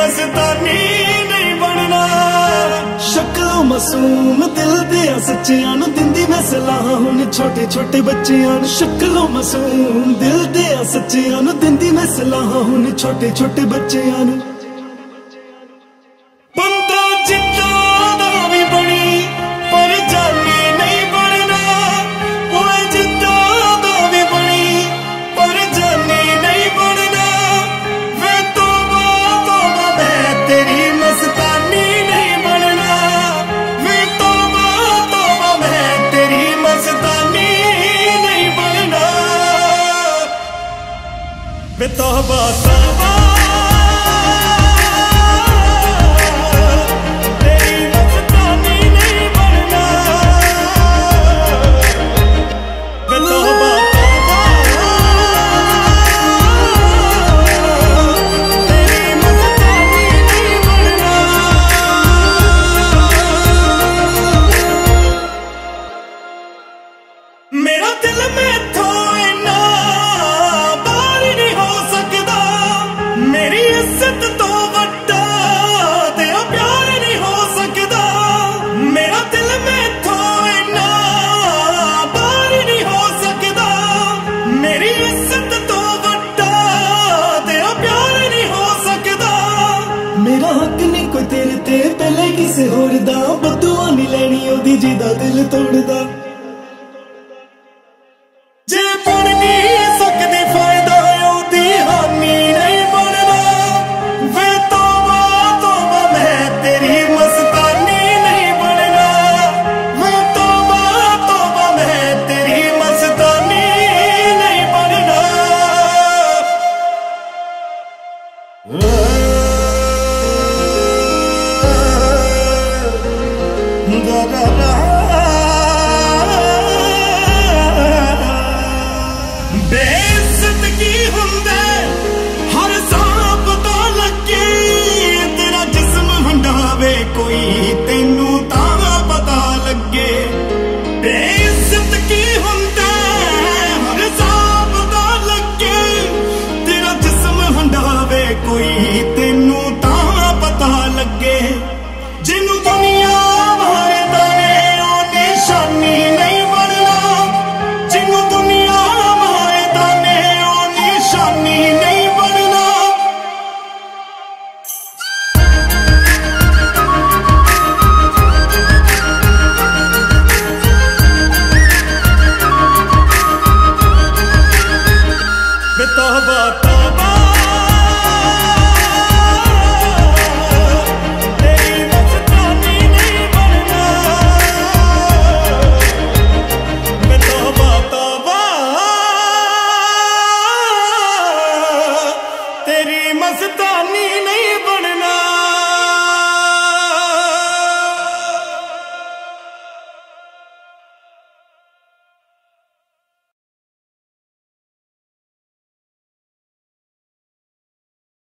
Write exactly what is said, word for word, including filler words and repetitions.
मस्तानी नहीं बनना। शक्लों मासूम दिल दिया सच्चियां नूं दिंदी मैं सलाह हुण छोटे छोटे बच्चियां नूं। शक्लों मासूम दिल दिया सच्चियां नूं दिंदी मैं सलाह हुण छोटे छोटे बच्चियां नूं। बंदा जिद्दां दा भी बनी पर जानी नहीं बनना। ओए जिद्दां दा भी बनी पर जानी नहीं बनना। वे तौबा तौबा मैं तेरी मस्तानी नहीं बनना। वे तौबा तौबा मैं तेरी मस्तानी नहीं बनना। वे तौबा तौबा मेरा दिल में थो इन्ना बाहर नहीं हो सकता। मेरी इज्जत तो वड्डा तेरा प्यार नहीं हो सकता। मेरा दिल में थो इन्ना बाहर नहीं हो सकता। मेरी इज्जत तो वड्डा तेरा प्यार नहीं हो सकता। मेरा हक नहीं कोई तेरे ते पहले किसे होर दा। बदुआ नहीं लेनी ओदी जिदा दिल तोड़दा। जे बन नहीं सकती फायदा ओदी हानि नहीं बनना। वे तौबा तौबा मैं तेरी मस्तानी नहीं बनना। वे तौबा तौबा मैं तेरी मस्तानी नहीं बनना।